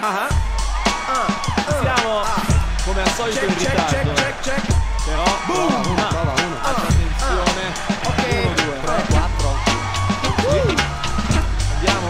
Siamo come al solito in ritardo. Però prova uno. Attenzione. Ok. 1, 2, 3, 4. Andiamo.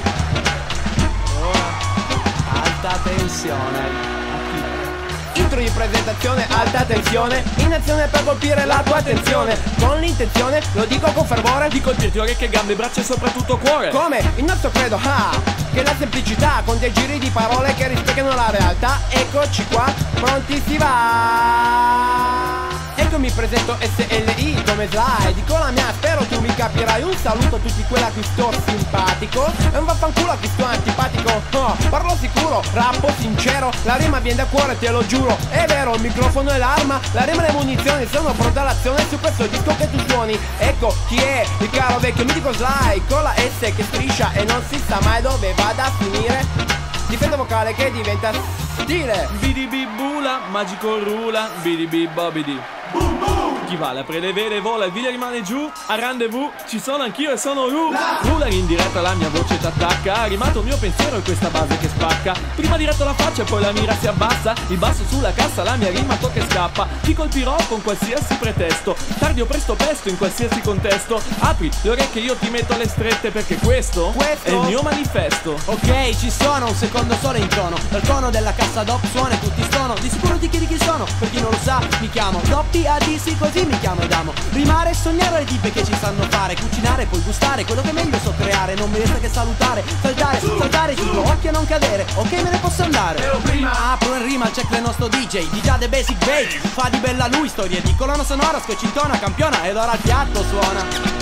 E ora Alta tensione. Intro di presentazione, alta tensione, in azione per colpire la tua attenzione. Con l'intenzione, lo dico con fervore, di colpirti orecchie, gambe, braccia e soprattutto cuore. come il nostro credo, che la semplicità con dei giri di parole che rispecchiano la realtà. Eccoci qua, pronti si va. Ecco mi presento SLI come Sly, dico la mia, spero tu mi capirai. Un saluto a tutti quelli a cui sto simpatico e un vaffanculo a chi sto antipatico. Parlo sicuro, rappo sincero, la rima viene da cuore, te lo giuro. È vero, il microfono è l'arma, la rima e le munizioni, sono pronta all'azione su questo disco che tu suoni. Ecco chi è il caro vecchio mitico Sly, con la S che striscia e non si sa mai dove vada a finire. Difesa vocale che diventa stile. Bidi bula, magico rula, bidi bobidi. Chi vale apre le vele, vola, il video rimane giù. A rendezvous, ci sono anch'io e sono Ruler in diretta, la mia voce t'attacca. Ha rimato il mio pensiero e questa base che spacca. Prima diretto la faccia e poi la mira si abbassa. Il basso sulla cassa, la mia rima tocca e scappa. Ti colpirò con qualsiasi pretesto, tardi o presto in qualsiasi contesto. Apri le orecchie, io ti metto alle strette, perché questo è il mio manifesto. Ok, ci sono, un secondo solo in tono. Dal tono della cassa doc suona e tutti stono. Di sicuro ti chiedi chi sono, per chi non lo sa mi chiamo Doppi ADC, così mi chiamo ed amo rimare e sognare le tipe che ci sanno fare. Cucinare, poi gustare, quello che meglio so creare. Non mi resta che salutare, saltare, tipo occhio a non cadere. Ok, me ne posso andare. Però prima apro in rima il check del nostro DJ di già The Basic Bake. Fa di bella lui, storie di colonna sonora, scocintona, campiona. Ed ora il piatto suona.